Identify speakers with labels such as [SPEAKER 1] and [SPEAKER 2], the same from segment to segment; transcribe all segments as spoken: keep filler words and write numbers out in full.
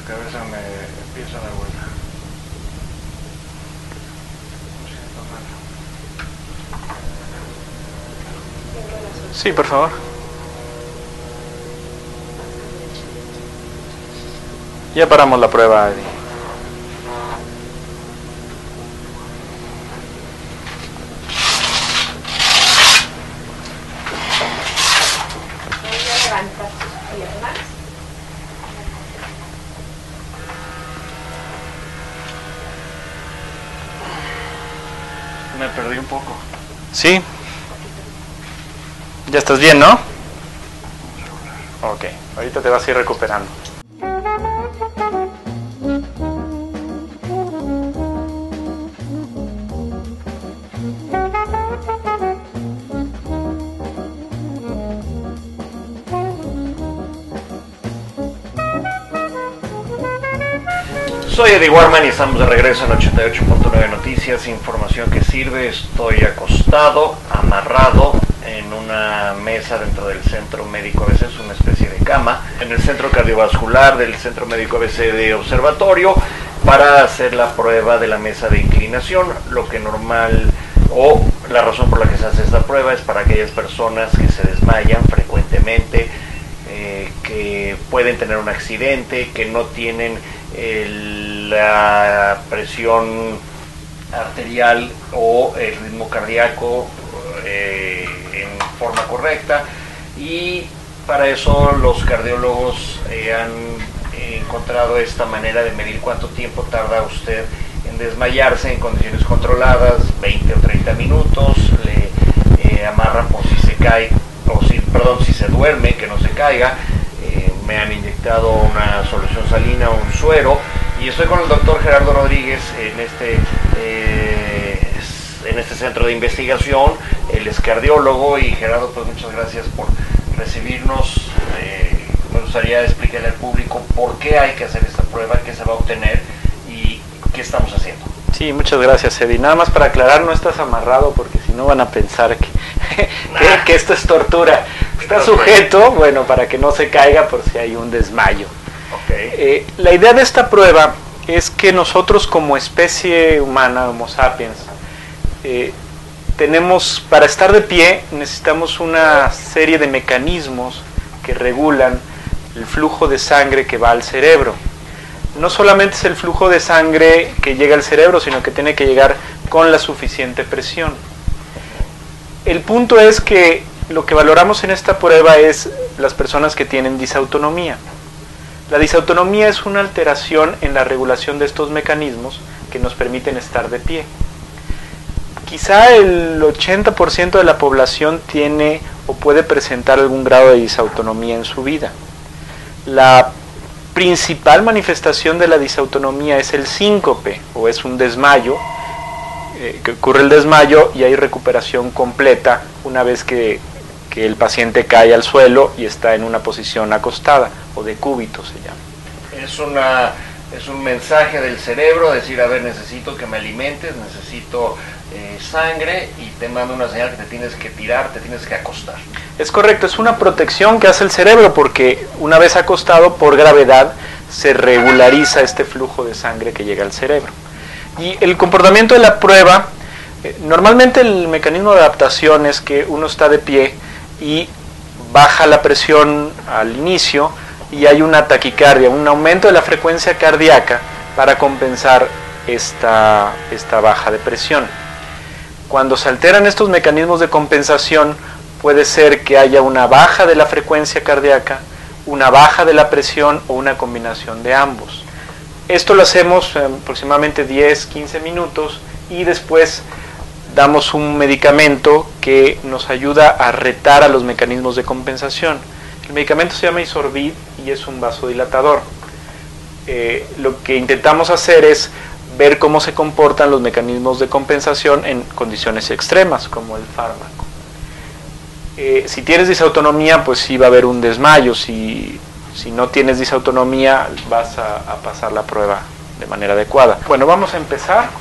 [SPEAKER 1] cabeza me empieza a dar vuelta.
[SPEAKER 2] Sí, por favor. Ya paramos la prueba, Eddie.
[SPEAKER 1] Me perdí un poco.
[SPEAKER 2] Sí. Ya estás bien, ¿no? Ok, ahorita te vas a ir recuperando.
[SPEAKER 1] Soy Eddie Warman y estamos de regreso en ochenta y ocho punto nueve Noticias, información que sirve. Estoy acostado, amarrado en una mesa dentro del Centro Médico A B C, es una especie de cama, en el Centro Cardiovascular del Centro Médico A B C de Observatorio, para hacer la prueba de la mesa de inclinación. Lo que normal, o la razón por la que se hace esta prueba, es para aquellas personas que se desmayan frecuentemente, eh, que pueden tener un accidente, que no tienen el, la presión arterial o el ritmo cardíaco eh, en forma correcta, y para eso los cardiólogos eh, han encontrado esta manera de medir cuánto tiempo tarda usted en desmayarse en condiciones controladas, veinte o treinta minutos, le eh, amarran por si se cae, o si, perdón, si se duerme, que no se caiga. Eh, me han inyectado una solución salina, un suero, y estoy con el doctor Gerardo Rodríguez en este eh, en este centro de investigación. Él es cardiólogo. Y Gerardo, pues muchas gracias por recibirnos. Eh, me gustaría explicarle al público por qué hay que hacer esta prueba, qué se va a obtener y qué estamos haciendo.
[SPEAKER 2] Sí, muchas gracias, Eddie. Nada más para aclarar, no estás amarrado, porque si no van a pensar que, que, que esto es tortura. Está sujeto, bueno, para que no se caiga por si hay un desmayo.
[SPEAKER 1] Okay.
[SPEAKER 2] Eh, la idea de esta prueba es que nosotros, como especie humana, Homo sapiens, eh, tenemos, para estar de pie, necesitamos una serie de mecanismos que regulan el flujo de sangre que va al cerebro. No solamente es el flujo de sangre que llega al cerebro, sino que tiene que llegar con la suficiente presión. El punto es que lo que valoramos en esta prueba es las personas que tienen disautonomía. La disautonomía es una alteración en la regulación de estos mecanismos que nos permiten estar de pie. Quizá el ochenta por ciento de la población tiene o puede presentar algún grado de disautonomía en su vida. La principal manifestación de la disautonomía es el síncope, o es un desmayo, eh, que ocurre el desmayo y hay recuperación completa una vez que, que el paciente cae al suelo y está en una posición acostada, o de cúbito se llama.
[SPEAKER 1] Es una es un mensaje del cerebro, decir, a ver, necesito que me alimentes, necesito eh, sangre, y te manda una señal que te tienes que tirar, te tienes que acostar.
[SPEAKER 2] Es correcto, es una protección que hace el cerebro, porque una vez acostado, por gravedad, se regulariza este flujo de sangre que llega al cerebro. Y el comportamiento de la prueba, eh, normalmente el mecanismo de adaptación es que uno está de pie y baja la presión al inicio, y hay una taquicardia, un aumento de la frecuencia cardíaca para compensar esta, esta baja de presión. Cuando se alteran estos mecanismos de compensación, puede ser que haya una baja de la frecuencia cardíaca, una baja de la presión o una combinación de ambos. Esto lo hacemos en aproximadamente diez a quince minutos, y después damos un medicamento que nos ayuda a retar a los mecanismos de compensación. El medicamento se llama Isorvid y es un vasodilatador. Eh, lo que intentamos hacer es ver cómo se comportan los mecanismos de compensación en condiciones extremas, como el fármaco. Eh, si tienes disautonomía, pues sí va a haber un desmayo. Si, si no tienes disautonomía, vas a, a pasar la prueba de manera adecuada. Bueno, vamos a empezar.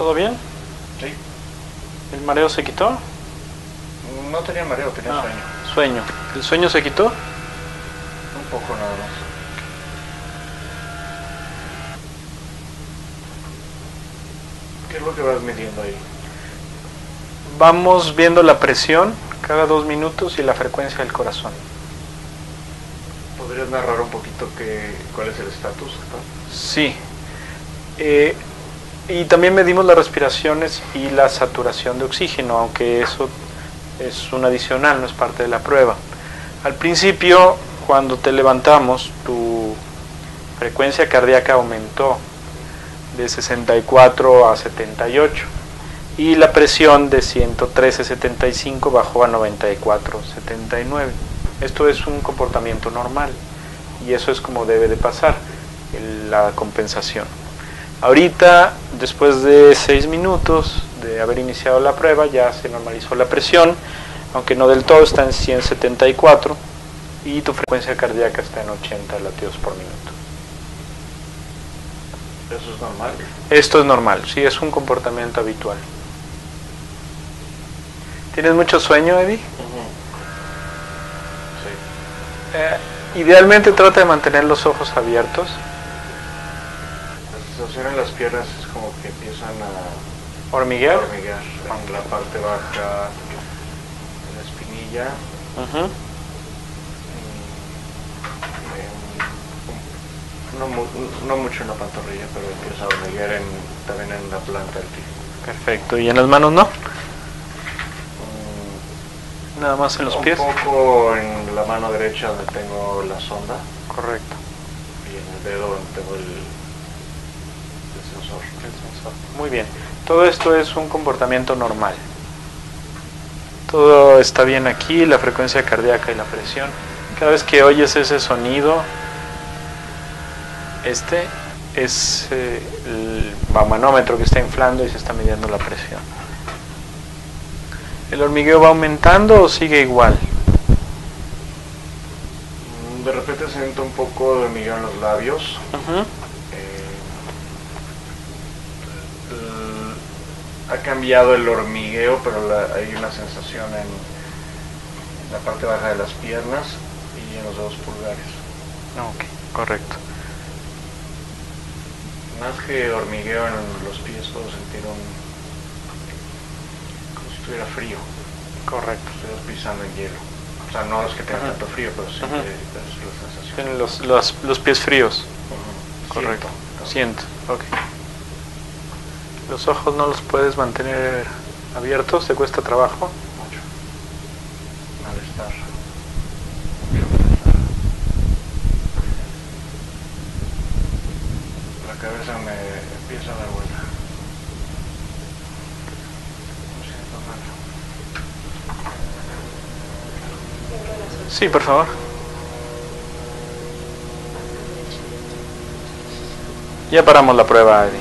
[SPEAKER 2] ¿Todo bien?
[SPEAKER 1] Sí.
[SPEAKER 2] ¿El mareo se quitó?
[SPEAKER 1] No tenía mareo, tenía
[SPEAKER 2] Ah,
[SPEAKER 1] sueño.
[SPEAKER 2] Sueño. ¿El sueño se quitó?
[SPEAKER 1] Un poco nada más. ¿Qué es lo que vas midiendo ahí?
[SPEAKER 2] Vamos viendo la presión cada dos minutos y la frecuencia del corazón.
[SPEAKER 1] ¿Podrías narrar un poquito qué, cuál es el estatus?
[SPEAKER 2] Sí. Eh, y también medimos las respiraciones y la saturación de oxígeno, aunque eso es un adicional, no es parte de la prueba. Al principio, cuando te levantamos, tu frecuencia cardíaca aumentó de sesenta y cuatro a setenta y ocho y la presión de ciento trece punto setenta y cinco bajó a noventa y cuatro punto setenta y nueve. Esto es un comportamiento normal y eso es como debe de pasar, la compensación. Ahorita, después de seis minutos de haber iniciado la prueba, ya se normalizó la presión, aunque no del todo, está en ciento setenta y cuatro y tu frecuencia cardíaca está en ochenta latidos por minuto.
[SPEAKER 1] ¿Eso es normal?
[SPEAKER 2] Esto es normal, sí, es un comportamiento habitual. ¿Tienes mucho sueño, Eddie?
[SPEAKER 1] Uh-huh. Sí.
[SPEAKER 2] Eh, idealmente trata de mantener los ojos abiertos.
[SPEAKER 1] La sensación en las piernas es como que empiezan a
[SPEAKER 2] ¿Hormiguear?
[SPEAKER 1] hormiguear en la parte baja de la espinilla.
[SPEAKER 2] Uh-huh.
[SPEAKER 1] No, no mucho en la pantorrilla, pero empieza a hormiguear en, también en la planta del pie.
[SPEAKER 2] Perfecto. ¿Y en las manos no? Mm, Nada más en los
[SPEAKER 1] un
[SPEAKER 2] pies.
[SPEAKER 1] Un poco en la mano derecha donde tengo la sonda.
[SPEAKER 2] Correcto.
[SPEAKER 1] Y en el dedo donde tengo el, el sensor.
[SPEAKER 2] El sensor. Muy bien. Todo esto es un comportamiento normal. Todo está bien aquí, la frecuencia cardíaca y la presión. Cada vez que oyes ese sonido, este es eh, el manómetro que está inflando y se está midiendo la presión. ¿El hormigueo va aumentando o sigue igual?
[SPEAKER 1] De repente siento un poco de hormigueo en los labios.
[SPEAKER 2] Uh-huh.
[SPEAKER 1] eh, el, ha cambiado el hormigueo, pero la, hay una sensación en, en la parte baja de las piernas y en los dedos pulgares.
[SPEAKER 2] Ok, correcto.
[SPEAKER 1] Más que hormigueo en los pies, puedo sentir un... como si estuviera frío.
[SPEAKER 2] Correcto.
[SPEAKER 1] Estoy pisando en hielo. O sea, no es que tenga
[SPEAKER 2] Ajá.
[SPEAKER 1] tanto frío, pero sí
[SPEAKER 2] Ajá.
[SPEAKER 1] que es la sensación.
[SPEAKER 2] Tienen los, los, los pies fríos.
[SPEAKER 1] Uh-huh.
[SPEAKER 2] Correcto.
[SPEAKER 1] Siento.
[SPEAKER 2] Siento. Ok. ¿Los ojos no los puedes mantener abiertos? ¿Te cuesta trabajo?
[SPEAKER 1] Mucho. Malestar. La cabeza me empieza a dar vuelta. Me siento mal.
[SPEAKER 2] Sí, por favor. Ya paramos la prueba, Eddie.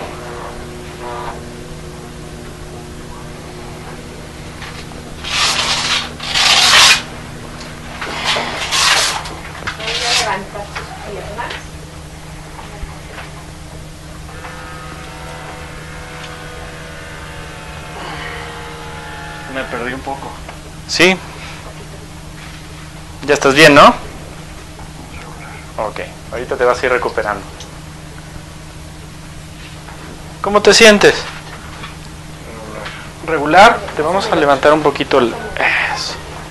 [SPEAKER 1] Me perdí un poco.
[SPEAKER 2] ¿Sí? Ya estás bien, ¿no? Ok, ahorita te vas a ir recuperando. ¿Cómo te sientes? ¿Regular? Te vamos a levantar un poquito el... Eso.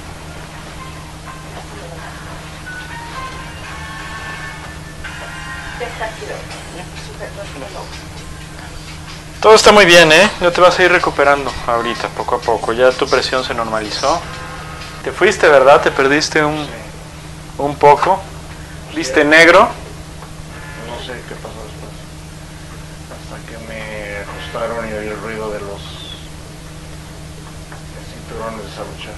[SPEAKER 2] Todo está muy bien, ¿eh? Ya te vas a ir recuperando ahorita, poco a poco. Ya tu presión se normalizó. Te fuiste, ¿verdad? Te perdiste un, un poco. ¿Viste negro?
[SPEAKER 1] No sé qué pasó después. Hasta que me acostaron y oí el ruido de los cinturones de desabrochar.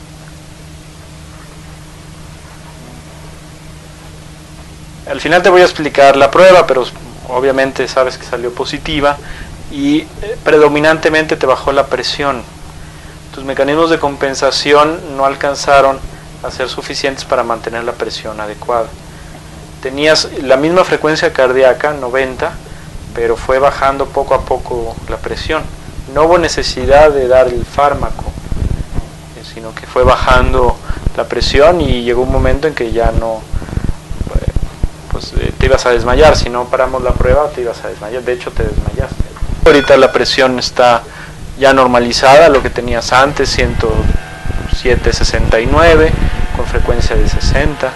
[SPEAKER 2] Al final te voy a explicar la prueba, pero obviamente sabes que salió positiva y predominantemente te bajó la presión. Tus mecanismos de compensación no alcanzaron a ser suficientes para mantener la presión adecuada. Tenías la misma frecuencia cardíaca, noventa, pero fue bajando poco a poco la presión. no hubo necesidad de dar el fármaco, eh, sino que fue bajando la presión y llegó un momento en que ya no, eh, pues eh, te ibas a desmayar. Si no paramos la prueba te ibas a desmayar, de hecho te desmayaste. Ahorita la presión está ya normalizada, lo que tenías antes, ciento siete sesenta y nueve, con frecuencia de sesenta.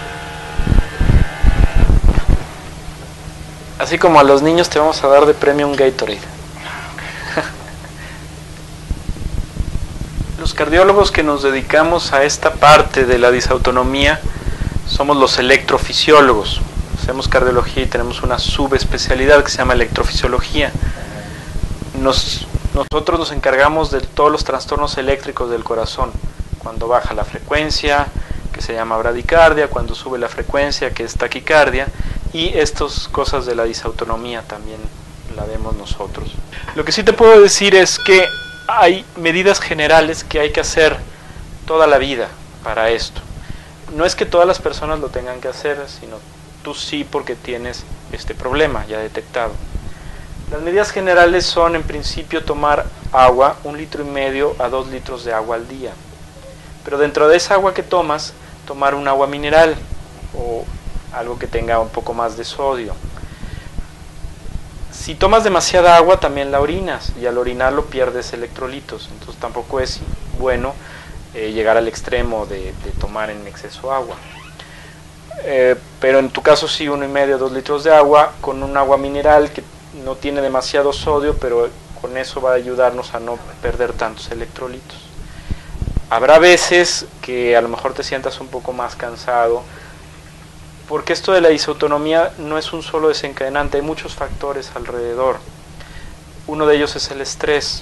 [SPEAKER 2] Así como a los niños te vamos a dar de premio un Gatorade. Los cardiólogos que nos dedicamos a esta parte de la disautonomía somos los electrofisiólogos. Hacemos cardiología y tenemos una subespecialidad que se llama electrofisiología. Nos, nosotros nos encargamos de todos los trastornos eléctricos del corazón. Cuando baja la frecuencia, que se llama bradicardia, cuando sube la frecuencia, que es taquicardia, y estas cosas de la disautonomía también la vemos nosotros. Lo que sí te puedo decir es que hay medidas generales que hay que hacer toda la vida para esto. No es que todas las personas lo tengan que hacer, sino tú sí, porque tienes este problema ya detectado. Las medidas generales son, en principio, tomar agua, un litro y medio a dos litros de agua al día. Pero dentro de esa agua que tomas, tomar un agua mineral o algo que tenga un poco más de sodio. Si tomas demasiada agua, también la orinas, y al orinarlo pierdes electrolitos, entonces tampoco es bueno eh, llegar al extremo de, de tomar en exceso agua. Eh, pero en tu caso sí, uno y medio, dos litros de agua, con un agua mineral que no tiene demasiado sodio, pero con eso va a ayudarnos a no perder tantos electrolitos. Habrá veces que a lo mejor te sientas un poco más cansado, porque esto de la disautonomía no es un solo desencadenante, hay muchos factores alrededor. Uno de ellos es el estrés,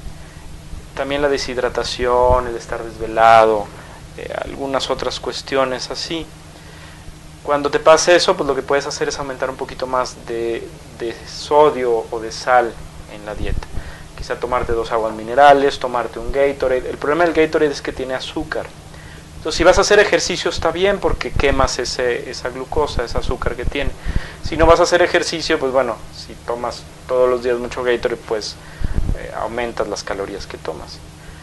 [SPEAKER 2] también la deshidratación, el estar desvelado, eh, algunas otras cuestiones así. Cuando te pasa eso, pues lo que puedes hacer es aumentar un poquito más de, de sodio o de sal en la dieta. Quizá tomarte dos aguas minerales, tomarte un Gatorade. El problema del Gatorade es que tiene azúcar. Entonces, si vas a hacer ejercicio está bien porque quemas ese, esa glucosa, ese azúcar que tiene. Si no vas a hacer ejercicio, pues bueno, si tomas todos los días mucho Gatorade, pues eh, aumentas las calorías que tomas.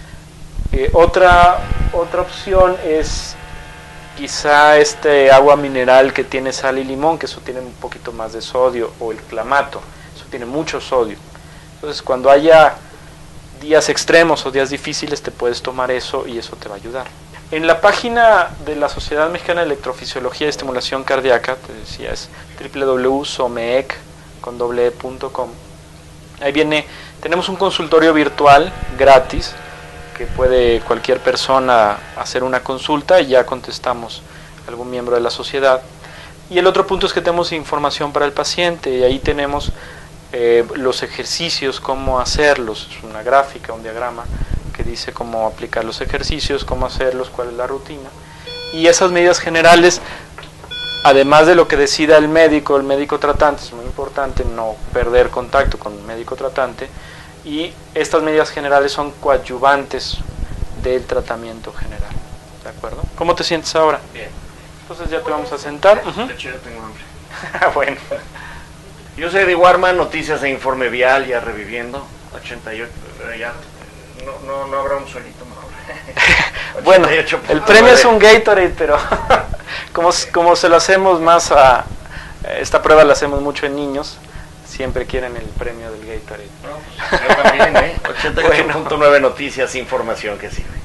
[SPEAKER 2] Eh, otra, otra opción es quizá este agua mineral que tiene sal y limón, que eso tiene un poquito más de sodio, o el clamato, eso tiene mucho sodio. Entonces, cuando haya días extremos o días difíciles, te puedes tomar eso y eso te va a ayudar. En la página de la Sociedad Mexicana de Electrofisiología y Estimulación Cardíaca, te decía, es doble u doble u doble u punto somec punto com. Ahí viene, tenemos un consultorio virtual gratis que puede cualquier persona hacer una consulta y ya contestamos a algún miembro de la sociedad. Y el otro punto es que tenemos información para el paciente y ahí tenemos eh, los ejercicios, cómo hacerlos, es una gráfica, un diagrama que dice cómo aplicar los ejercicios, cómo hacerlos, cuál es la rutina. Y esas medidas generales, además de lo que decida el médico, el médico tratante, es muy importante no perder contacto con el médico tratante, y estas medidas generales son coadyuvantes del tratamiento general. ¿De acuerdo? ¿Cómo te sientes ahora?
[SPEAKER 1] Bien.
[SPEAKER 2] Entonces ya te vamos a sentar.
[SPEAKER 1] Uh-huh. De hecho, ya tengo hambre.
[SPEAKER 2] Bueno.
[SPEAKER 1] Yo soy Eddie Warman, noticias de Informe Vial, ya reviviendo. ochenta y ocho, ya. No, no, no habrá un suelito mejor.
[SPEAKER 2] Bueno, el premio es un Gatorade, pero como, como se lo hacemos más a... Esta prueba la hacemos mucho en niños, siempre quieren el premio del Gatorade.
[SPEAKER 1] No, pues yo también, ¿eh? ochenta y ocho punto nueve bueno. Noticias, información que sirve.